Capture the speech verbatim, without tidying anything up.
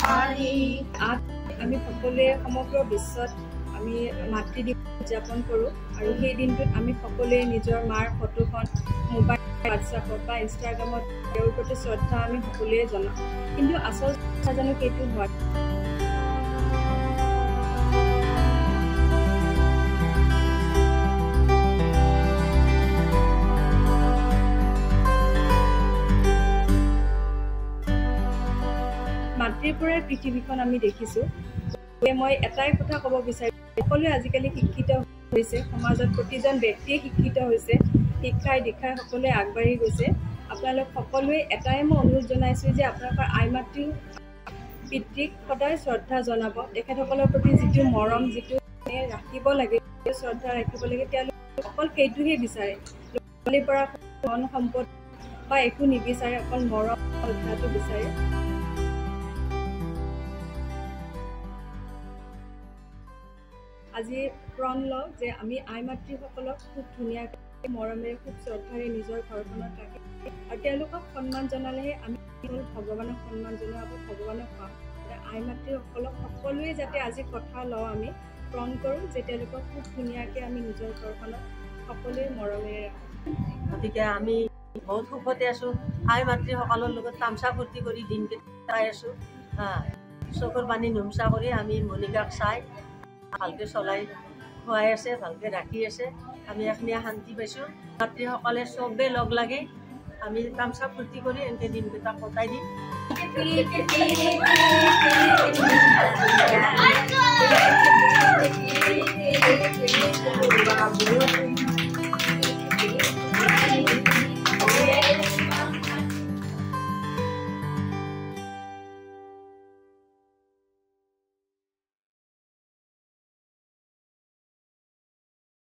আমি সকলোৱে সমগ্ৰ বিশ্বত আমি মাতৃ দিৱস উদযাপন কৰোঁ আৰু সেই দিনটোত আমি সকলোৱে নিজৰ মাৰ ফটোখন মোবাইল হোৱাটছআপত বা ইনষ্টাগ্ৰামত তেওঁৰ প্ৰতি শ্ৰদ্ধা আমি সকলোৱে জনাওঁ কিন্তু আচল জানো সেইটো হোৱা মাতৃৰ পৰাই পৃথিৱীখন আমি দেখিছোঁ মই এটাই কথা ক'ব বিচাৰিম সকলোৱে আজিকালি শিক্ষিত হৈছে সমাজত প্ৰতিজন ব্যক্তিয়ে শিক্ষিত হৈছে শিক্ষাই দীক্ষাই সকলোৱে আগবাঢ়ি গৈছে আপোনালোক সকলোৱে এটাই মই অনুৰোধ জনাইছোঁ যে আপোনালোকৰ আই মাতৃ পিতৃক সদায় শ্ৰদ্ধা জনাব তেখেতসকলৰ প্ৰতি যিটো মৰম যিটো ৰাখিব লাগে শ্ৰদ্ধা ৰাখিব লাগে তেওঁলোকে অকল সেইটোহে বিচাৰে ল'ৰা-ছোৱালীৰ পৰা ধন সম্পদ বা একো নিবিচাৰে অকল মৰম শ্ৰদ্ধাটো বিচাৰে আজি প্ৰণ লওঁ যে আমি আই মাতৃসকলক খুব ধুনীয়াকৈ মৰমেৰে খুব শ্ৰদ্ধাৰে নিজৰ ঘৰখনত ৰাখি আৰু তেওঁলোকক সন্মান জনালেহে আমি ভগৱানক সন্মান জনোৱা হ'ব ভগৱানক পাওঁ আই মাতৃসকলক সকলোৱে যাতে আজি কথা লওঁ আমি প্ৰণ কৰোঁ যে তেওঁলোকক খুব ধুনীয়াকৈ আমি নিজৰ ঘৰখনত সকলোৱে মৰমেৰে ৰাখোঁ গতিকে আমি বহুত সুখতে আছোঁ আই মাতৃসকলৰ লগত তামচা ফূৰ্তি কৰি দিনকেইটা চাই আছোঁ চকুৰ পানী নুমচা কৰি আমি মণিকাক চাই ভালকৈ চলাই খুৱাই আছে ভালকৈ ৰাখি আছে আমি এখনীয়া শান্তি পাইছোঁ মাতৃসকলে চবেই লগ লাগি আমি তামচা ফূৰ্তি কৰি এনেকৈ দিনকেইটা কটাই দিম